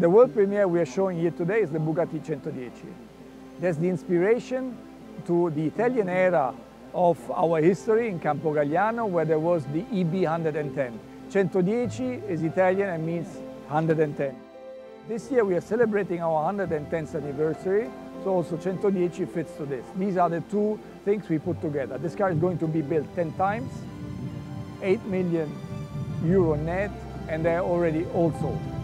The world premiere we are showing here today is the Bugatti Centodieci. That's the inspiration to the Italian era of our history in Campo Galliano, where there was the EB 110. Centodieci is Italian and means 110. This year we are celebrating our 110th anniversary, so also Centodieci fits to this. These are the two things we put together. This car is going to be built 10 times, €8 million net, and they're already all sold.